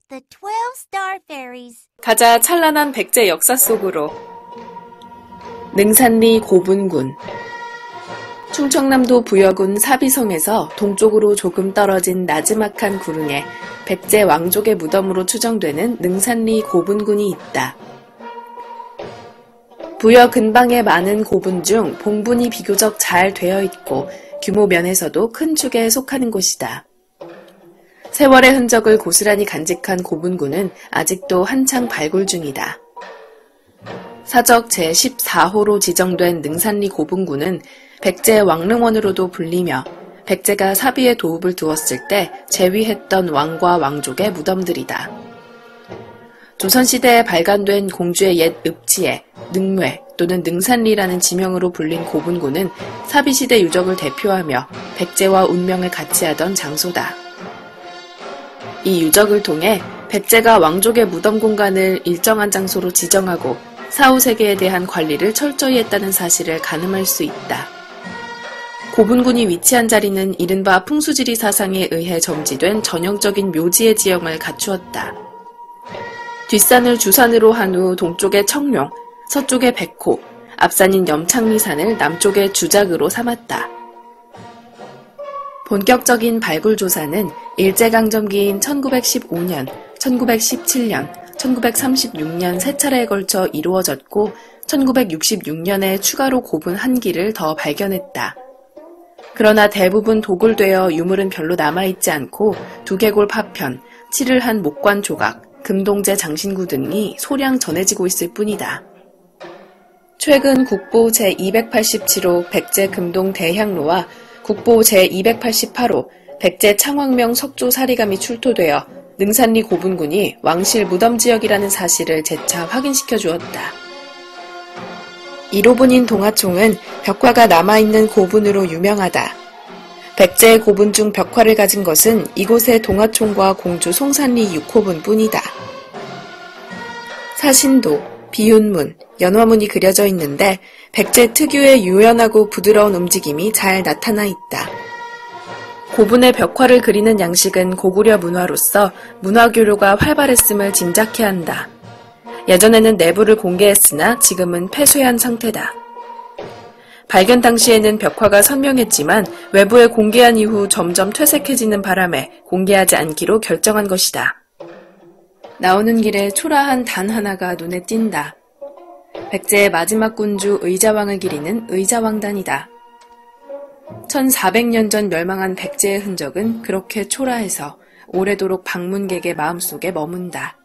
The 12 Star Fairies. 가자 찬란한 백제 역사 속으로. 능산리 고분군. 충청남도 부여군 사비성에서 동쪽으로 조금 떨어진 나지막한 구릉에 백제 왕족의 무덤으로 추정되는 능산리 고분군이 있다. 부여 근방의 많은 고분 중 봉분이 비교적 잘 되어 있고 규모 면에서도 큰 축에 속하는 곳이다. 세월의 흔적을 고스란히 간직한 고분군은 아직도 한창 발굴 중이다. 사적 제14호로 지정된 능산리 고분군은 백제 왕릉원으로도 불리며 백제가 사비에 도읍을 두었을 때 재위했던 왕과 왕족의 무덤들이다. 조선시대에 발간된 공주의 옛 읍지에 능묘 또는 능산리라는 지명으로 불린 고분군은 사비시대 유적을 대표하며 백제와 운명을 같이 하던 장소다. 이 유적을 통해 백제가 왕족의 무덤 공간을 일정한 장소로 지정하고 사후세계에 대한 관리를 철저히 했다는 사실을 가늠할 수 있다. 고분군이 위치한 자리는 이른바 풍수지리 사상에 의해 점지된 전형적인 묘지의 지형을 갖추었다. 뒷산을 주산으로 한 후 동쪽에 청룡, 서쪽에 백호, 앞산인 염창리산을 남쪽의 주작으로 삼았다. 본격적인 발굴 조사는 일제강점기인 1915년, 1917년, 1936년 세 차례에 걸쳐 이루어졌고 1966년에 추가로 고분 한 기를 더 발견했다. 그러나 대부분 도굴되어 유물은 별로 남아있지 않고 두개골 파편, 칠을 한 목관 조각, 금동제 장신구 등이 소량 전해지고 있을 뿐이다. 최근 국보 제287호 백제 금동 대향로와 국보 제288호 백제 창왕명 석조 사리감이 출토되어 능산리 고분군이 왕실 무덤지역이라는 사실을 재차 확인시켜 주었다. 1호분인 동화총은 벽화가 남아있는 고분으로 유명하다. 백제의 고분 중 벽화를 가진 것은 이곳의 동화총과 공주 송산리 6호분 뿐이다. 사신도, 비운문, 연화문이 그려져 있는데 백제 특유의 유연하고 부드러운 움직임이 잘 나타나 있다. 고분의 벽화를 그리는 양식은 고구려 문화로서 문화교류가 활발했음을 짐작케 한다. 예전에는 내부를 공개했으나 지금은 폐쇄한 상태다. 발견 당시에는 벽화가 선명했지만 외부에 공개한 이후 점점 퇴색해지는 바람에 공개하지 않기로 결정한 것이다. 나오는 길에 초라한 단 하나가 눈에 띈다. 백제의 마지막 군주 의자왕을 기리는 의자왕단이다. 1400년 전 멸망한 백제의 흔적은 그렇게 초라해서 오래도록 방문객의 마음속에 머문다.